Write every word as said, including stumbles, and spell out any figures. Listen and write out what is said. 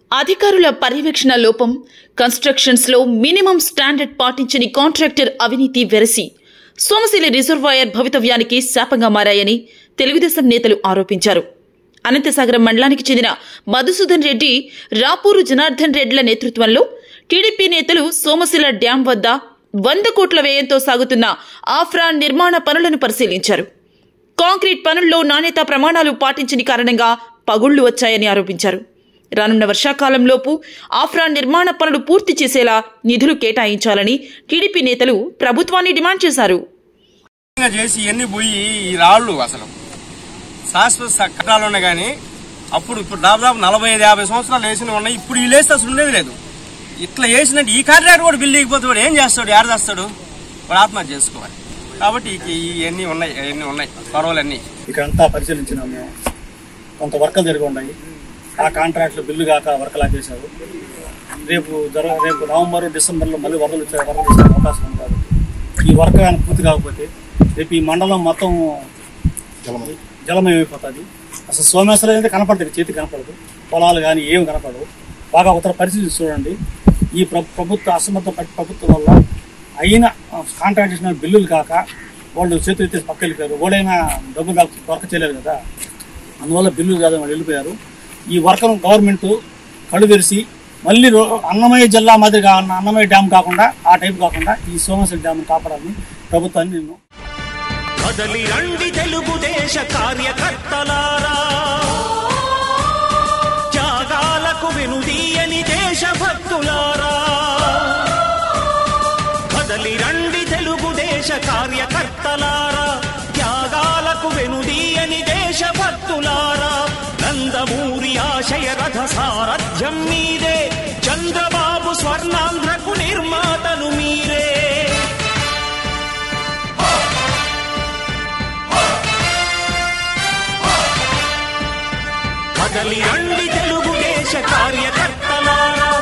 అధికారుల పర్యవేక్షణ లోపం, కన్స్ట్రక్షన్స్ లో మినిమం స్టాండర్డ్ పాటించని కాంట్రాక్టర్ అవినీతి వెరసి సోమశిల రిజర్వాయర్ భవితవ్యానికి శాపంగా మారాయని తెలుగుదేశం నేతలు ఆరోపించారు. అనంతసాగరం మండలానికి చెందిన మధుసూదన్ రెడ్డి, రాపూరు జనార్దన్ రెడ్డిల నేతృత్వంలో టీడీపీ నేతలు సోమశిల డ్యాం వద్ద వంద కోట్ల వ్యయంతో సాగుతున్న ఆఫ్రా నిర్మాణ పనులను పరిశీలించారు. కాంక్రీట్ పనుల్లో నాణ్యతా ప్రమాణాలు పాటించని కారణంగా పగుళ్లు వచ్చాయని ఆరోపించారు. రానున్న వర్షాకాలంలోపు ఆఫ్రా నిర్మాణ పనులు పూర్తి చేసేలా నిధులు కేటాయించాలని టీడీపీ నేతలు ప్రభుత్వాన్ని డిమాండ్ చేశారు. శాశ్వత కట్టాలు ఉన్నాయి కానీ అప్పుడు ఇప్పుడు దాదాపు నలభై ఐదు యాభై సంవత్సరాలు వేసినవి ఉన్నాయి. ఇప్పుడు ఈ లేస్తే అసలు ఉండేది లేదు. ఇట్లా వేసినట్టు ఈ కాంట్రాక్ట్ కూడా బిల్లు ఇకపోతే వాడు ఏం చేస్తాడు, ఏడ చేస్తాడు, వాడు ఆత్మహత్య చేసుకోవాలి. కాబట్టి ఇవన్నీ ఉన్నాయి, ఇవన్నీ ఉన్నాయి పర్వాలన్నీ. ఇక్కడంతా పరిశీలించినాము, మేము కొంత వర్కలు జరిగి ఉన్నాయి. ఆ కాంట్రాక్ట్లు బిల్లు కాక వర్కలు ఆపేశారు. రేపు జర రేపు నవంబర్ డిసెంబర్లో మళ్ళీ వరదలు వచ్చే వరదలు వచ్చే అవకాశం ఉంది. కాబట్టి ఈ వర్క్ కానీ పూర్తి కాకపోతే రేపు ఈ మండలం మొత్తం జలమయమైపోతుంది. అసలు సోమేశ్వరం అయితే కనపడుతుంది, చేతి కనపడదు, పొలాలు కానీ ఏమి కనపడవు. బాగా ఉత్తర పరిస్థితి చూడండి. ఈ ప్రభుత్వ అసమర్థ ప్రభుత్వం వల్ల అయిన కాంట్రాక్ట్ చేసిన బిల్లులు కాక వాళ్ళు చేతులు ఎత్తే పక్క వెళ్ళిపోయారు. ఓడైనా డబ్బులు కాక వర్క్ చేయలేదు కదా, అందువల్ల బిల్లులు కాదని వాళ్ళు వెళ్ళిపోయారు. ఈ వర్కను గవర్నమెంట్ కళ్ళు తెరిచి మళ్ళీ అన్నమయ్య జిల్లా మాదిరిగా అన్నమయ్య డ్యామ్ కాకుండా ఆ టైప్ కాకుండా ఈ సోమశిల డ్యామ్ కాపాడాలని ప్రభుత్వాన్ని నేను కదలి రండి తెలుగుదేశ కార్యకర్తలారా, త్యాగాలకు వెనుదీయని దేశభక్తులారా. కదలి రండి తెలుగుదేశ కార్యకర్తలారా, త్యాగాలకు వెనుదీయని దేశభక్తులారా. నందమూరి ఆశయ రథ సారథ్యం మీదే, చంద్రబాబు స్వర్ణాంధ్రకు నిర్మాతలు మీరే. కదలి రండి తెలుగుదేశ కార్యకర్తలారా.